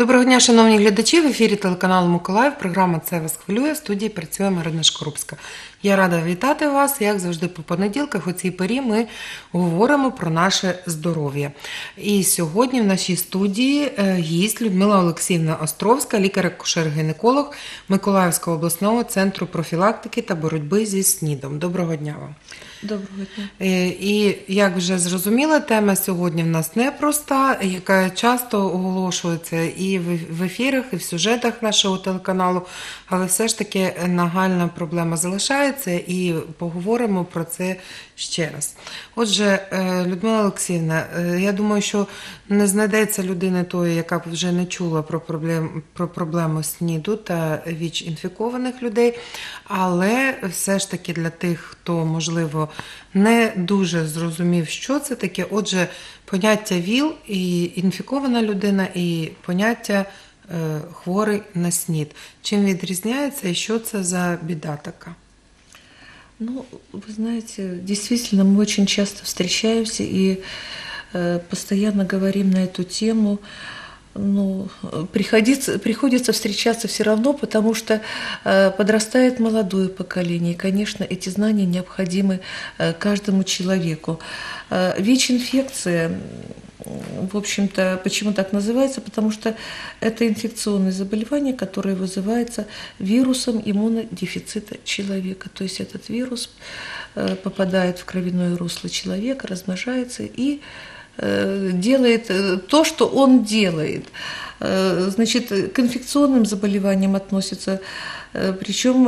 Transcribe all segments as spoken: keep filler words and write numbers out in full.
Доброго дня, шановні глядачі. В ефірі телеканалу Миколаїв. Програма «Це вас хвилює». В студії працює Марина Шкорубська. Я рада вітати вас. Як завжди по понеділках у цій порі ми говоримо про наше здоров'я. І сьогодні в нашій студії гість Людмила Олексіївна Островська, лікар-акушер-гінеколог Миколаївського обласного центру профілактики та боротьби зі СНІДом. Доброго дня вам. Доброго дня. І, як вже зрозуміла, тема сьогодні в нас непроста, яка часто оголошується і в ефірах, і в сюжетах нашого телеканалу, але все ж таки нагальна проблема залишається, і поговоримо про це ще раз. Отже, Людмила Олексіївна, я думаю, що не знайдеться людини тої, яка б вже не чула про проблему, про проблему СНІДу та ВІЧ-інфікованих людей, але все ж таки для тих, хто, можливо, не дуже зрозумів, що це таке. Отже, поняття ВІЛ і інфікована людина, і поняття е, хворий на СНІД. Чим відрізняється і що це за біда така? Ну, вы знаете, действительно, мы очень часто встречаемся и э, постоянно говорим на эту тему. Ну, приходится, приходится встречаться все равно, потому что э, подрастает молодое поколение, и, конечно, эти знания необходимы э, каждому человеку. Э, ВИЧ-инфекция, в общем-то, почему так называется? Потому что это инфекционное заболевание, которое вызывается вирусом иммунодефицита человека. То есть этот вирус э, попадает в кровяное русло человека, размножается и делает то, что он делает. Значит, к инфекционным заболеваниям относится, причем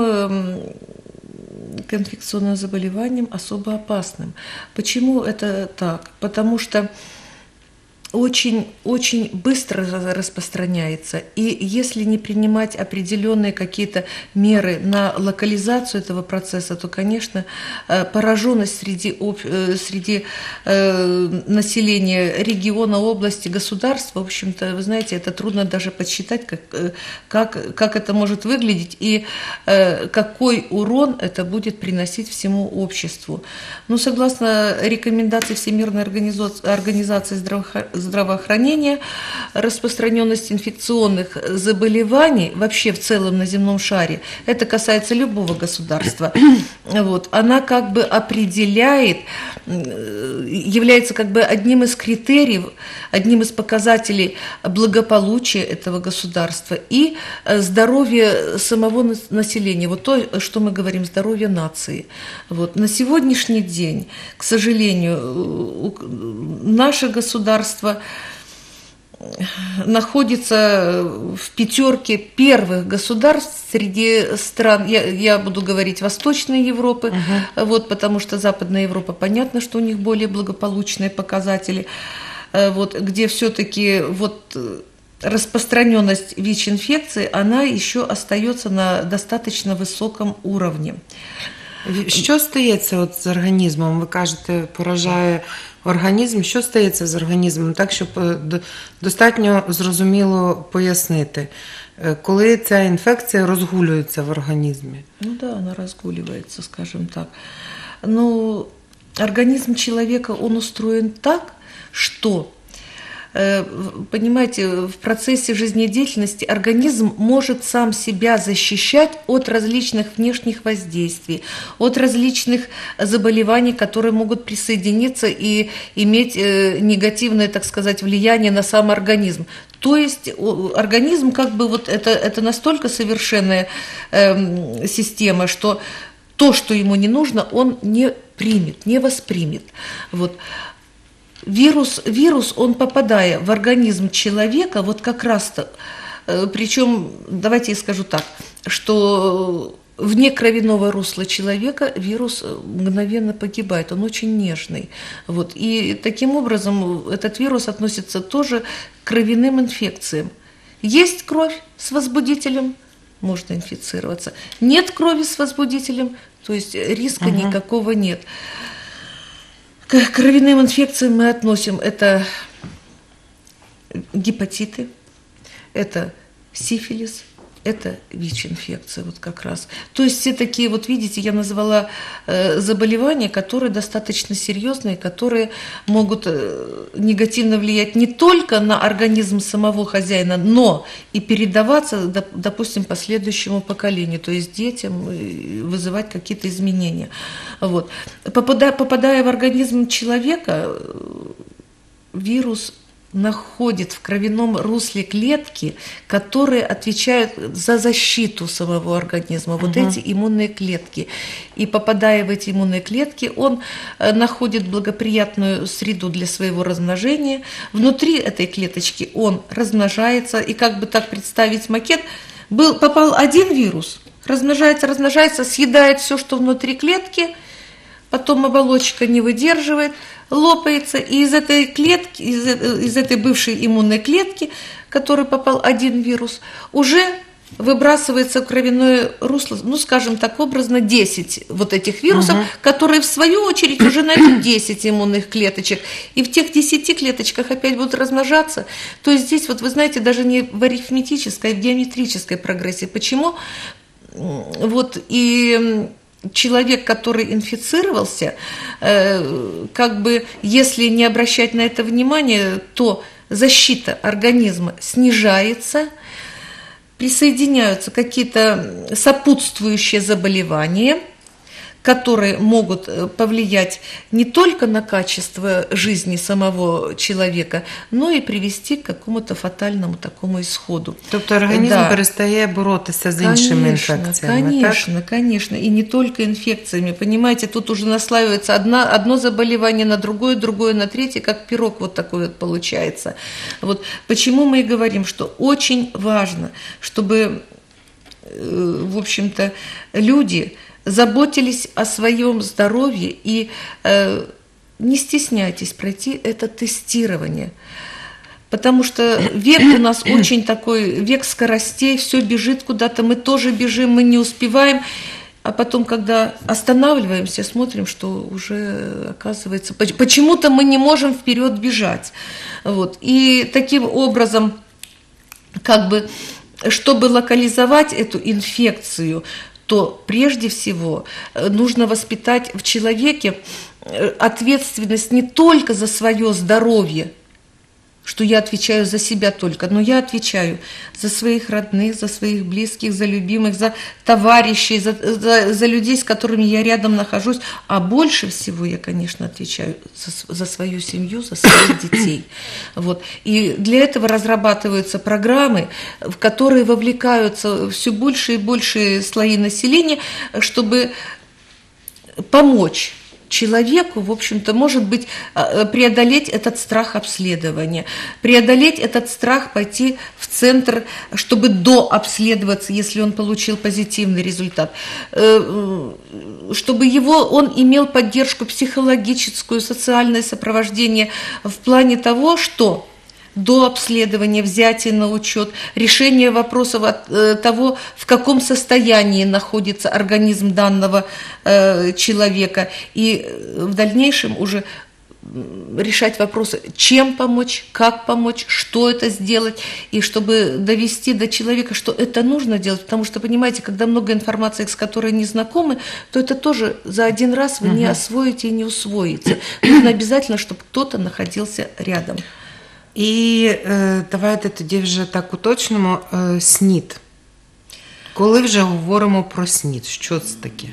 к инфекционным заболеваниям особо опасным. Почему это так? Потому что очень-очень быстро распространяется, и если не принимать определенные какие-то меры на локализацию этого процесса, то, конечно, пораженность среди, среди населения региона, области, государства, в общем-то, вы знаете, это трудно даже подсчитать, как, как, как это может выглядеть и какой урон это будет приносить всему обществу. Ну, согласно рекомендации Всемирной организации здравоохранения, здравоохранения, распространенность инфекционных заболеваний вообще в целом на земном шаре, это касается любого государства, вот, она как бы определяет, является как бы одним из критериев, одним из показателей благополучия этого государства и здоровья самого населения, вот то, что мы говорим, здоровье нации. Вот. На сегодняшний день, к сожалению, наше государство находится в пятерке первых государств среди стран, я, я буду говорить Восточной Европы, uh-huh. вот, потому что Западная Европа, понятно, что у них более благополучные показатели, вот, где все-таки вот, распространенность ВИЧ-инфекции, она еще остается на достаточно высоком уровне. Що стається от з організмом? Ви кажете, поражає організм. Що стається з організмом? Так, щоб достатньо зрозуміло пояснити. Коли ця інфекція розгулюється в організмі? Ну да, она разгуливается, скажем так. Но организм человека, он устроен так, что... Понимаете, в процессе жизнедеятельности организм может сам себя защищать от различных внешних воздействий, от различных заболеваний, которые могут присоединиться и иметь негативное, так сказать, влияние на сам организм. То есть организм как бы вот это, это настолько совершенная э, система, что то, что ему не нужно, он не примет, не воспримет. Вот. Вирус, вирус, он, попадая в организм человека, вот как раз-то, причем, давайте я скажу так, что вне кровяного русла человека вирус мгновенно погибает, он очень нежный. Вот. И таким образом этот вирус относится тоже к кровяным инфекциям. Есть кровь с возбудителем, можно инфицироваться. Нет крови с возбудителем, то есть риска uh-huh. никакого нет. К кровяным инфекциям мы относим это гепатиты, это сифилис, это ВИЧ-инфекция вот как раз. То есть все такие, вот видите, я назвала э, заболевания, которые достаточно серьезные, которые могут э, негативно влиять не только на организм самого хозяина, но и передаваться, доп, допустим, последующему поколению, то есть детям, э, вызывать какие-то изменения. Вот. Попадая, попадая в организм человека, вирус находит в кровяном русле клетки, которые отвечают за защиту самого организма, вот угу. эти иммунные клетки. И попадая в эти иммунные клетки, он находит благоприятную среду для своего размножения. Внутри этой клеточки он размножается, и как бы так представить макет, был, попал один вирус, размножается, размножается, съедает все, что внутри клетки, потом оболочка не выдерживает, лопается, и из этой клетки, из, из этой бывшей иммунной клетки, в которой попал один вирус, уже выбрасывается в кровяное русло, ну, скажем так, образно, десять вот этих вирусов, угу. которые, в свою очередь, уже найдут десять иммунных клеточек, и в тех десяти клеточках опять будут размножаться. То есть здесь, вот вы знаете, даже не в арифметической, а в геометрической прогрессии. Почему? Вот и... Человек, который инфицировался, как бы, если не обращать на это внимание, то защита организма снижается, присоединяются какие-то сопутствующие заболевания, которые могут повлиять не только на качество жизни самого человека, но і привести к какому-то фатальному такому исходу. Тобто організм да. перестає боротися з іншими інфекціями, Конечно, так? конечно, и не только инфекциями, понимаете, тут уже наслаивается одна, одно заболевание на другое, другое на третье, как пирог вот такой вот получается. Вот почему мы и говорим, что очень важно, чтобы, в общем-то, люди заботились о своем здоровье и э, не стесняйтесь пройти это тестирование. Потому что век у нас очень такой, век скоростей, все бежит куда-то, мы тоже бежим, мы не успеваем. А потом, когда останавливаемся, смотрим, что уже, оказывается, почему-то мы не можем вперед бежать. Вот. И таким образом, как бы, чтобы локализовать эту инфекцию, то прежде всего нужно воспитать в человеке ответственность не только за свое здоровье, что я отвечаю за себя только, но я отвечаю за своих родных, за своих близких, за любимых, за товарищей, за, за, за людей, с которыми я рядом нахожусь. А больше всего я, конечно, отвечаю за, за свою семью, за своих детей. Вот. И для этого разрабатываются программы, в которые вовлекаются все больше и больше слои населения, чтобы помочь человеку, в общем-то, может быть, преодолеть этот страх обследования, преодолеть этот страх пойти в центр, чтобы дообследоваться, если он получил позитивный результат, чтобы его, он имел поддержку психологическую, социальное сопровождение в плане того, что до обследования, взятия на учет, решение вопросов от э, того, в каком состоянии находится организм данного э, человека, и в дальнейшем уже решать вопросы, чем помочь, как помочь, что это сделать, и чтобы довести до человека, что это нужно делать, потому что, понимаете, когда много информации, с которой не знакомы, то это тоже за один раз вы угу. не освоите и не усвоите. Нужно обязательно, чтобы кто-то находился рядом. І е, давайте тоді вже так уточнимо е, СНІД. Коли вже говоримо про СНІД, що це таке?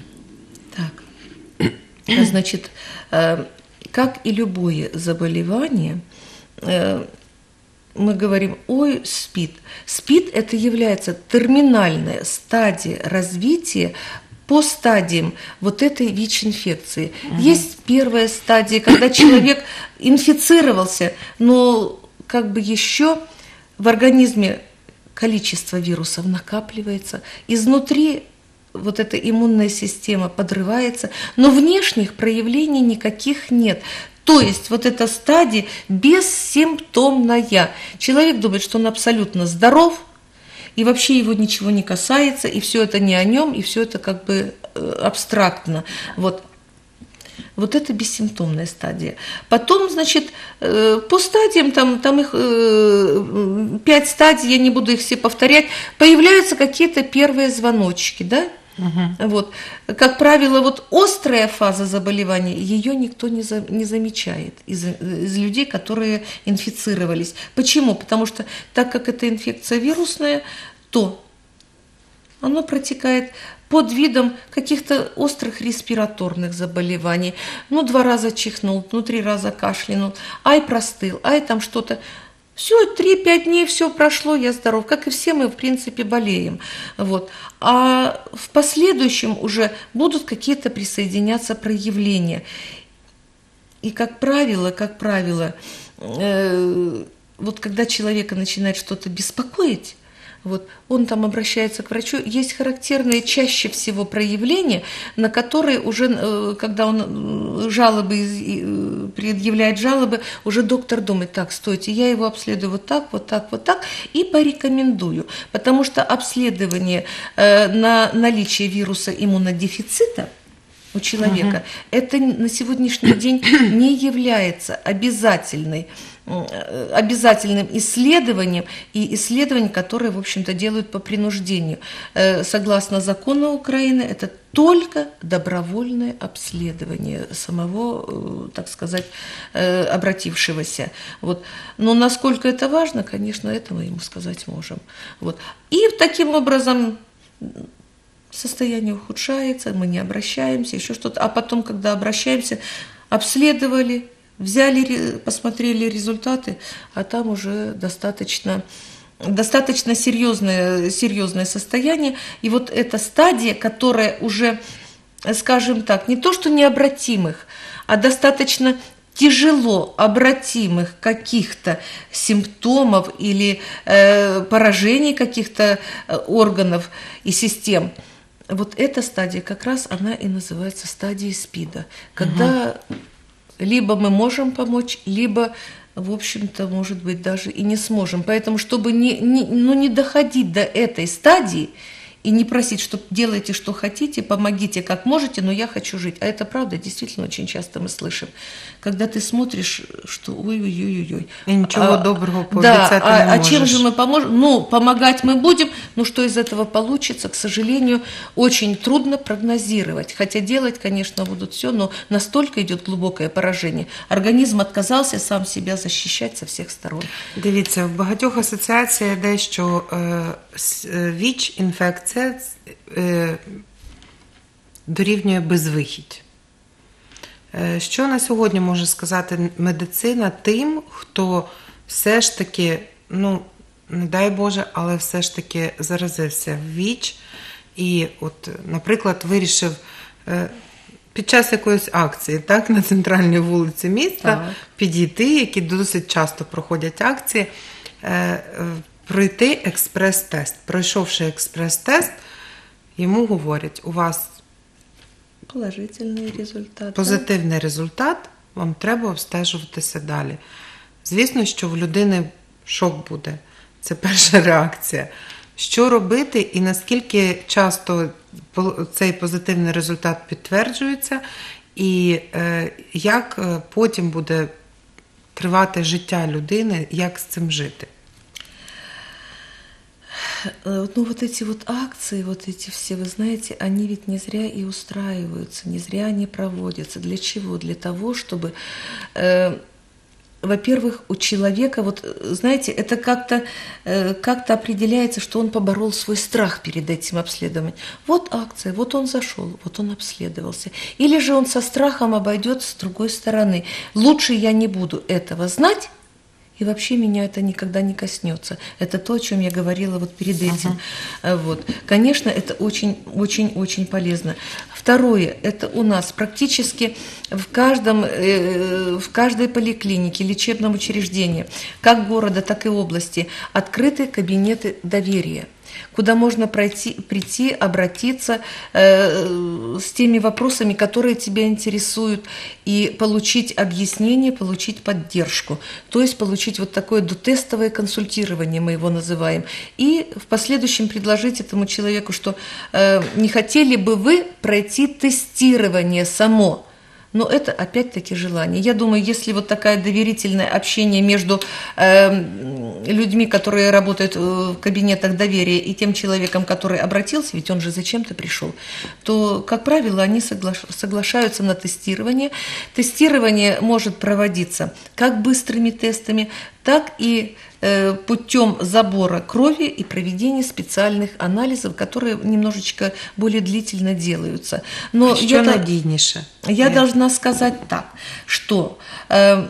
Так. Значит, э, как и любое заболевание, э, мы говорим, ой, СПИД. СПИД – это является терминальная стадия развития по стадиям вот этой ВИЧ-инфекции. Угу. Есть первая стадия, когда человек инфицировался, но как бы еще в организме количество вирусов накапливается, изнутри вот эта иммунная система подрывается, но внешних проявлений никаких нет. То есть вот эта стадия бессимптомная. Человек думает, что он абсолютно здоров, и вообще его ничего не касается, и все это не о нем, и все это как бы абстрактно. Вот. Вот это бессимптомная стадия. Потом, значит, по стадиям, там, там их пять стадий, я не буду их все повторять, появляются какие-то первые звоночки, да? Угу. Вот. Как правило, вот острая фаза заболевания, ее никто не, за, не замечает из, из людей, которые инфицировались. Почему? Потому что так как эта инфекция вирусная, то оно протекает под видом каких-то острых респираторных заболеваний. Ну, два раза чихнул, ну, три раза кашлянул, ай, простыл, ай, там что-то. Все, три-пять дней, все прошло, я здоров. Как и все мы, в принципе, болеем. Вот. А в последующем уже будут какие-то присоединяться проявления. И, как правило, как правило, э, вот когда человека начинает что-то беспокоить, вот, он там обращается к врачу, есть характерные чаще всего проявления, на которые уже, когда он жалобы, предъявляет жалобы, уже доктор думает, так, стойте, я его обследую вот так, вот так, вот так, и порекомендую. Потому что обследование на наличие вируса иммунодефицита у человека, угу. это на сегодняшний день не является обязательной обязательным исследованием и исследованием, которые, в общем-то, делают по принуждению. Согласно закону Украины, это только добровольное обследование самого, так сказать, обратившегося. Вот. Но насколько это важно, конечно, это мы ему сказать можем. Вот. И таким образом состояние ухудшается, мы не обращаемся, еще что-то. А потом, когда обращаемся, обследовали, взяли, посмотрели результаты, а там уже достаточно, достаточно серьезное, серьезное состояние. И вот эта стадия, которая уже, скажем так, не то что необратимых, а достаточно тяжело обратимых каких-то симптомов или э, поражений каких-то органов и систем, вот эта стадия как раз она и называется стадией СПИДа, когда угу. либо мы можем помочь, либо, в общем-то, может быть, даже и не сможем. Поэтому, чтобы не, не, ну, не доходить до этой стадии и не просить, что делайте, что хотите, помогите, как можете, но я хочу жить. А это правда, действительно, очень часто мы слышим. Когда ты смотришь, что ой-ой-ой-ой. И ничего а, доброго пообещать да, не а, можешь. А чем же мы поможем? Ну, помогать мы будем, но что из этого получится, к сожалению, очень трудно прогнозировать. Хотя делать, конечно, будут все, но настолько идет глубокое поражение. Организм отказался сам себя защищать со всех сторон. Дивіться, в багатьох асоціаціях дещо е, ВІЧ-інфекція е, дорівнює безвихідь. Що на сьогодні може сказати медицина тим, хто все ж таки, ну, не дай Боже, але все ж таки заразився в ВІЧ і, от, наприклад, вирішив під час якоїсь акції, так, на центральній вулиці міста так. підійти, які досить часто проходять акції, пройти експрес-тест. Пройшовши експрес-тест, йому говорять, у вас положительний результат. Позитивний результат, вам треба обстежуватися далі. Звісно, що в людини шок буде. Це перша реакція. Що робити і наскільки часто цей позитивний результат підтверджується, і е, як потім буде тривати життя людини, як з цим жити? Ну, вот эти вот акции, вот эти все, вы знаете, они ведь не зря и устраиваются, не зря они проводятся. Для чего? Для того, чтобы, э, во-первых, у человека, вот, знаете, это как-то, э, как-то определяется, что он поборол свой страх перед этим обследованием. Вот акция, вот он зашел, вот он обследовался. Или же он со страхом обойдет с другой стороны. Лучше я не буду этого знать, и вообще меня это никогда не коснется. Это то, о чем я говорила вот перед этим. Uh-huh. Вот. Конечно, это очень-очень-очень полезно. Второе, это у нас практически в, каждом, э, в каждой поликлинике, лечебном учреждении, как города, так и области, открыты кабинеты доверия, куда можно пройти, прийти, обратиться э, с теми вопросами, которые тебя интересуют, и получить объяснение, получить поддержку. То есть получить вот такое дотестовое консультирование, мы его называем. И в последующем предложить этому человеку, что э, не хотели бы вы пройти тестирование само Но это опять-таки желание. Я думаю, если вот такое доверительное общение между э, людьми, которые работают в кабинетах доверия, и тем человеком, который обратился, ведь он же зачем-то пришел, то, как правило, они согла- соглашаются на тестирование. Тестирование может проводиться как быстрыми тестами, так и э, путем забора крови и проведения специальных анализов, которые немножечко более длительно делаются. Но Що я, надійніше? я Як? должна сказать так, что э,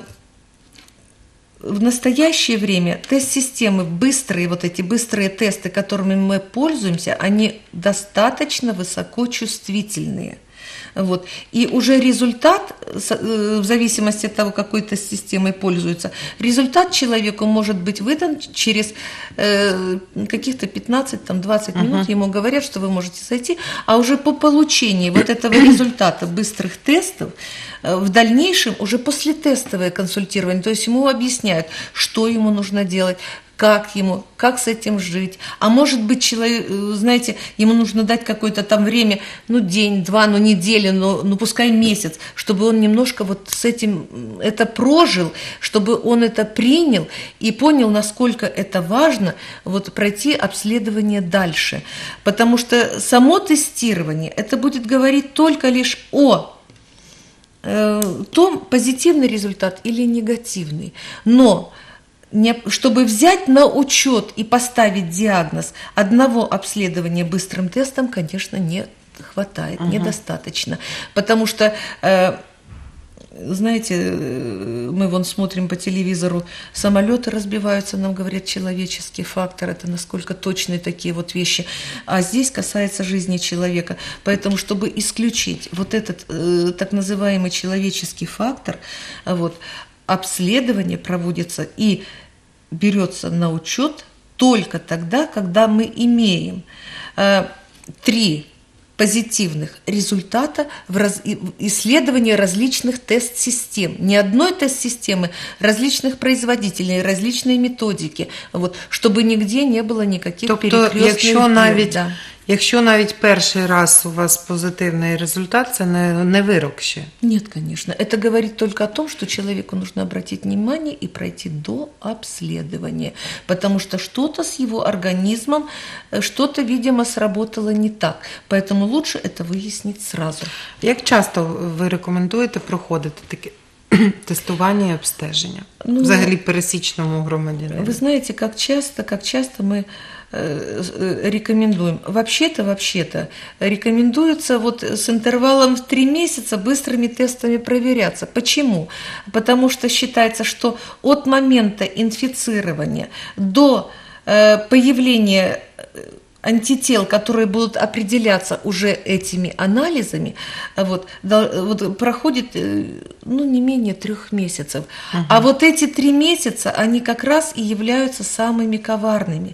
в настоящее время тест-системы быстрые, вот эти быстрые тесты, которыми мы пользуемся, они достаточно высокочувствительные. Вот. И уже результат, в зависимости от того, какой тест-системой пользуется, результат человеку может быть выдан через э, каких-то пятнадцать-двадцать Uh-huh. минут. Ему говорят, что вы можете зайти, а уже по получении вот этого результата быстрых тестов э, в дальнейшем уже послетестовое консультирование, то есть ему объясняют, что ему нужно делать, как ему, как с этим жить. А может быть, человек, знаете, ему нужно дать какое-то там время, ну, день, два, ну, неделю, ну, ну, пускай месяц, чтобы он немножко вот с этим это прожил, чтобы он это принял и понял, насколько это важно вот пройти обследование дальше. Потому что само тестирование, это будет говорить только лишь о э, том, позитивный результат или негативный. Но чтобы взять на учет и поставить диагноз, одного обследования быстрым тестом, конечно, не хватает, uh-huh. недостаточно. Потому что, э, знаете, мы вон смотрим по телевизору, самолеты разбиваются, нам говорят, человеческий фактор, это насколько точные такие вот вещи. А здесь касается жизни человека. Поэтому, чтобы исключить вот этот э, так называемый человеческий фактор, вот, обследование проводится и берется на учет только тогда, когда мы имеем э, три позитивных результата в раз, исследовании различных тест-систем. Не одной тест-системы, различных производителей, различные методики, вот, чтобы нигде не было никаких тобто, перекрестных якщо дел, навіть, да. якщо навіть перший раз у вас позитивний результат, це не, не вирок ще? Нет, конечно. Это говорит только о том, что человеку нужно обратить внимание и пройти до обследования, потому что что-то с его организмом, что-то, видимо, сработало не так. Поэтому лучше это выяснить сразу. Як часто ви рекомендуєте проходити таке тестування і обстеження? Ну, взагалі пересічному громадянину? Вы знаете, как часто, как часто мы рекомендуем. Вообще-то, вообще-то рекомендуется вот с интервалом в три месяца быстрыми тестами проверяться. Почему? Потому что считается, что от момента инфицирования до появления антител, которые будут определяться уже этими анализами, вот, вот, проходит ну, не менее трех месяцев. Угу. А вот эти три месяца, они как раз и являются самыми коварными.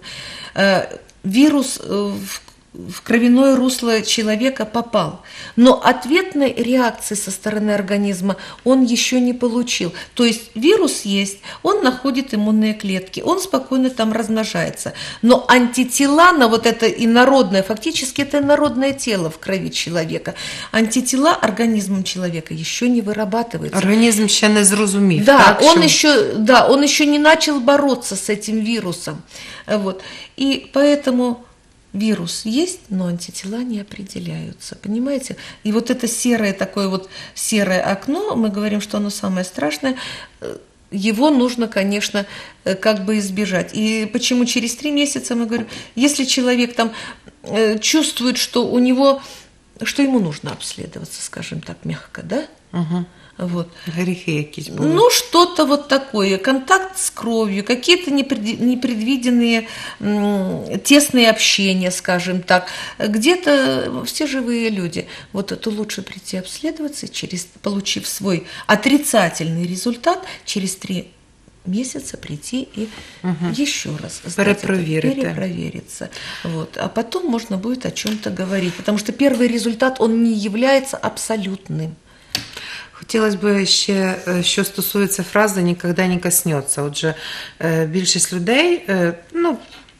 Вирус в в кровяное русло человека попал, но ответной реакции со стороны организма он еще не получил. То есть вирус есть, он находит иммунные клетки, он спокойно там размножается. Но антитела на вот это инородное, фактически это инородное тело в крови человека, антитела организмом человека еще не вырабатываются. Организм еще не зрозумів. Да, так, он что... еще, да, он еще не начал бороться с этим вирусом. Вот. И поэтому... Вирус есть, но антитела не определяются, понимаете? И вот это серое такое вот серое окно, мы говорим, что оно самое страшное, его нужно, конечно, как бы избежать. И почему через три месяца мы говорим, если человек там чувствует, что у него, что ему нужно обследоваться, скажем так, мягко, да? Угу. Вот. Грехи якісь були. Ну, что-то вот такое, контакт с кровью, какие-то непредвиденные м, тесные общения, скажем так. Где-то все живые люди. Вот то лучше прийти обследоваться, через, получив свой отрицательный результат, через три месяца прийти и угу. еще раз перепровериться. Вот. А потом можно будет о чем-то говорить, потому что первый результат, он не является абсолютным. Хотілося б ще, що стосується фрази «ніколи не коснеться». Отже, більшість людей, ну,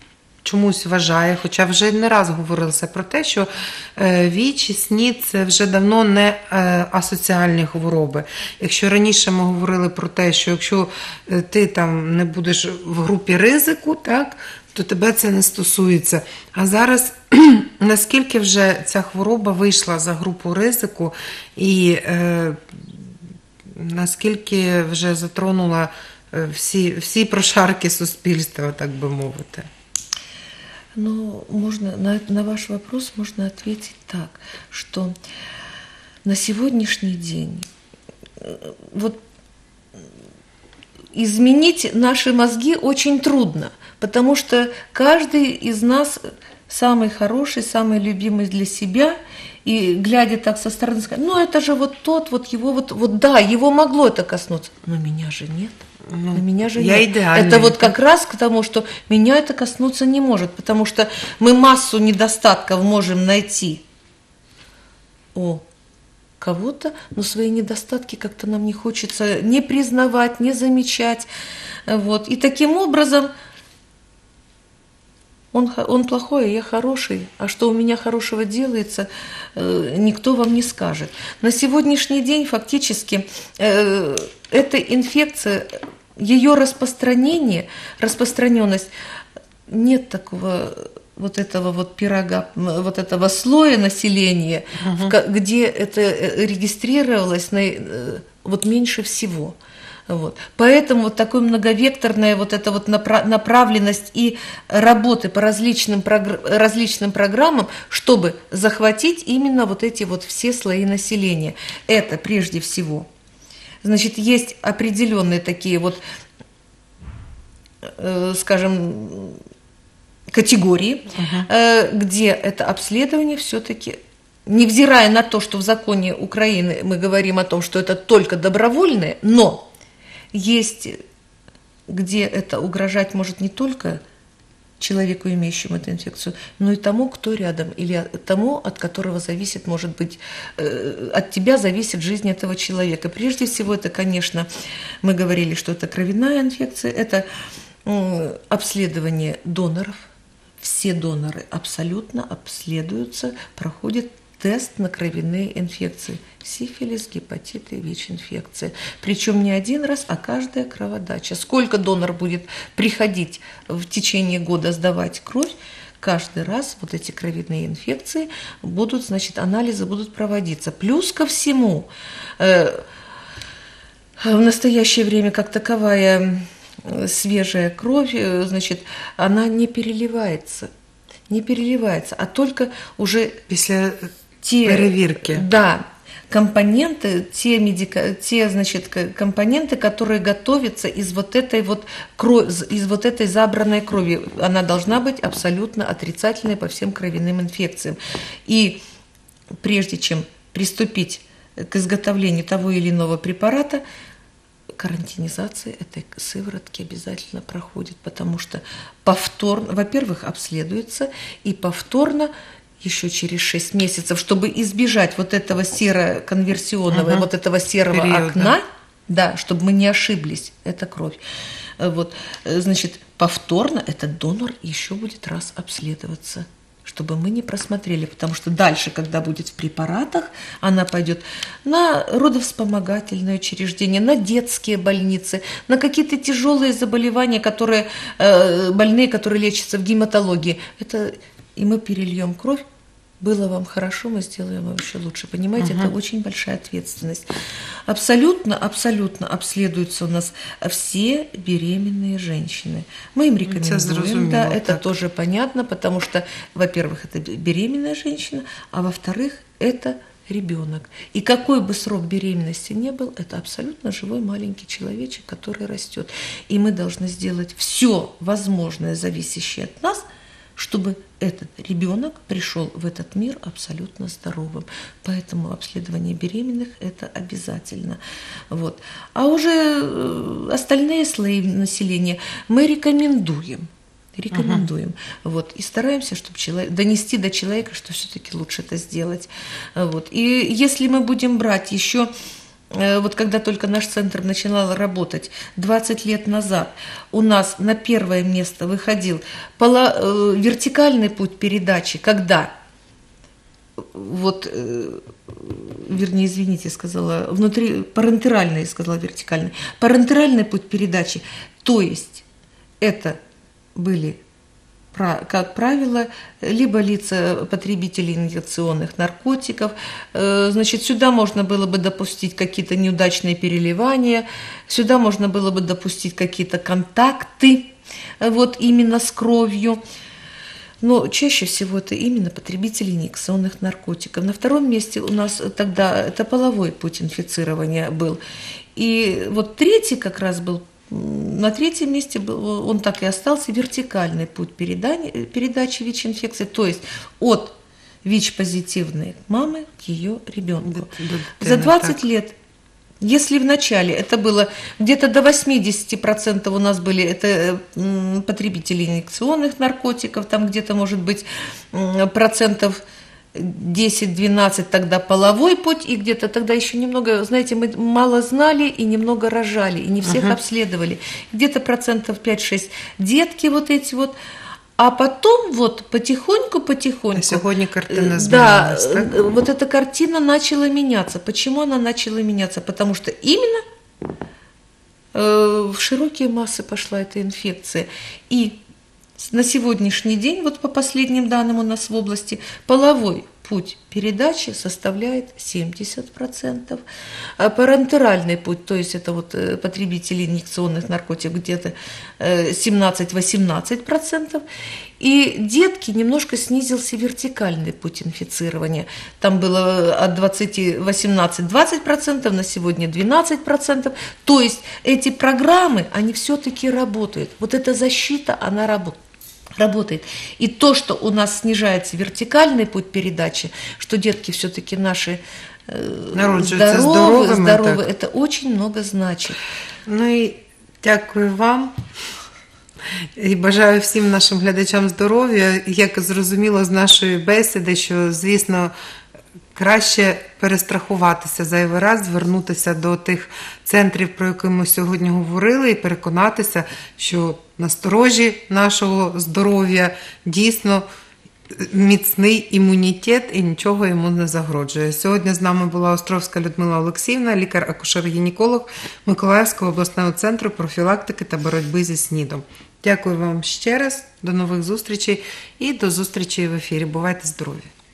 чомусь вважає, хоча вже не раз говорилося про те, що ВІЧ і СНІД – це вже давно не асоціальні хвороби. Якщо раніше ми говорили про те, що якщо ти там не будеш в групі ризику, так, то тебе це не стосується. А зараз наскільки вже ця хвороба вийшла за групу ризику і е, наскільки вже затронула всі, всі прошарки суспільства, так би мовити? Ну, можно, на, на ваш вопрос можно ответить так, что на сегодняшний день вот изменить наши мозги очень трудно, потому что каждый из нас самый хороший, самый любимый для себя, и глядя так со стороны, сказать, ну это же вот тот, вот его, вот, вот да, его могло это коснуться, но меня же нет. Ну, на меня же я нет. идеальная. Это вот как раз к тому, что меня это коснуться не может, потому что мы массу недостатков можем найти у кого-то, но свои недостатки как-то нам не хочется не признавать, не замечать. Вот. И таким образом он, он плохой, а я хороший, а что у меня хорошего делается, никто вам не скажет. На сегодняшний день фактически эта инфекция, ее распространение, распространенность, нет такого вот этого вот пирога, вот этого слоя населения, uh-huh. где это регистрировалось на, вот меньше всего. Вот. Поэтому вот такая многовекторная вот эта вот направленность и работы по различным, различным программам, чтобы захватить именно вот эти вот все слои населения. Это прежде всего. Значит, есть определенные такие вот, э, скажем, категории, uh-huh. э, где это обследование все-таки, невзирая на то, что в законе Украины мы говорим о том, что это только добровольное, но есть, где это угрожать может не только человеку, имеющему эту инфекцию, но и тому, кто рядом, или тому, от которого зависит, может быть, от тебя зависит жизнь этого человека. Прежде всего, это, конечно, мы говорили, что это кровяная инфекция, это обследование доноров. Все доноры абсолютно обследуются, проходят тест на кровяные инфекции. Сифилис, гепатиты, ВИЧ-инфекция. Причем не один раз, а каждая кроводача. Сколько донор будет приходить в течение года сдавать кровь, каждый раз вот эти кровяные инфекции будут, значит, анализы будут проводиться. Плюс ко всему, э, в настоящее время как таковая свежая кровь, значит, она не переливается. Не переливается, а только уже после те, перевирки. Да, компоненты, те, медика, те, значит, компоненты, которые готовятся из вот этой вот крови, из вот этой забранной крови. Она должна быть абсолютно отрицательной по всем кровяным инфекциям. И прежде чем приступить к изготовлению того или иного препарата, карантинизация этой сыворотки обязательно проходит, потому что повторно, во-первых, обследуется, и повторно еще через шесть месяцев, чтобы избежать вот этого сероконверсионного, угу. вот этого серого периода. Окна, да, чтобы мы не ошиблись, это кровь. Вот, значит, повторно этот донор еще будет раз обследоваться, чтобы мы не просмотрели, потому что дальше, когда будет в препаратах, она пойдет на родовспомогательное учреждение, на детские больницы, на какие-то тяжелые заболевания, которые, э, больные, которые лечатся в гематологии. Это, и мы перельем кровь. Было вам хорошо, мы сделаем вам еще лучше. Понимаете, uh-huh. это очень большая ответственность. Абсолютно, абсолютно обследуются у нас все беременные женщины. Мы им рекомендуем, да, это так. Тоже понятно, потому что, во-первых, это беременная женщина, а во-вторых, это ребенок. И какой бы срок беременности ни был, это абсолютно живой маленький человечек, который растет. И мы должны сделать все возможное, зависящее от нас, чтобы этот ребенок пришел в этот мир абсолютно здоровым. Поэтому обследование беременных – это обязательно. Вот. А уже остальные слои населения мы рекомендуем. Рекомендуем. Uh-huh. Вот. И стараемся, чтобы человек, донести до человека, что все-таки лучше это сделать. Вот. И если мы будем брать еще э, вот когда только наш центр начинал работать двадцать лет назад, у нас на первое место выходил поло, э, вертикальный путь передачи, когда, вот, э, вернее, извините, сказала, внутри, парентеральный, сказала вертикальный, парентеральный путь передачи, то есть это были, как правило, либо лица потребителей инъекционных наркотиков, значит, сюда можно было бы допустить какие-то неудачные переливания, сюда можно было бы допустить какие-то контакты, вот именно с кровью. Но чаще всего это именно потребители инъекционных наркотиков. На втором месте у нас тогда это половой путь инфицирования был. И вот третий как раз был, на третьем месте был, он так и остался, вертикальный путь передачи ВИЧ-инфекции, то есть от ВИЧ-позитивной мамы к ее ребенку. За двадцать лет, если в начале это было где-то до восемьдесят процентов у нас были это потребители инъекционных наркотиков, там где-то может быть процентов десять-двенадцать тогда половой путь, и где-то тогда еще немного, знаете, мы мало знали и немного рожали, и не всех uh-huh. обследовали. Где-то процентов пять-шесть детки вот эти вот. А потом вот потихоньку-потихоньку... А сегодня картина изменилась, да, так? вот эта картина начала меняться. Почему она начала меняться? Потому что именно э, в широкие массы пошла эта инфекция. И на сегодняшний день, вот по последним данным у нас в области, половой путь передачи составляет семьдесят процентов, а парентеральный путь, то есть это вот потребители инъекционных наркотиков, где-то семнадцать-восемнадцать процентов, и детки немножко снизился вертикальный путь инфицирования. Там было от двадцати восемнадцать-двадцать процентов, на сегодня двенадцать процентов. То есть эти программы, они все-таки работают. Вот эта защита, она работает. работает. И то, что у нас снижается вертикальный путь передачи, что детки все-таки наши э, здоровы, здоровы, это очень много значит. Ну і дякую вам. І бажаю всім нашим глядачам здоров'я. Як зрозуміло з нашої бесіди, що, звісно, краще перестрахуватися зайвий раз, звернутися до тих центрів, про які ми сьогодні говорили, і переконатися, що насторожі нашого здоров'я дійсно міцний імунітет і нічого йому не загрожує. Сьогодні з нами була Островська Людмила Олексіївна, лікар-акушер-гінеколог Миколаївського обласного центру профілактики та боротьби зі СНІДом. Дякую вам ще раз, до нових зустрічей і до зустрічей в ефірі. Бувайте здорові!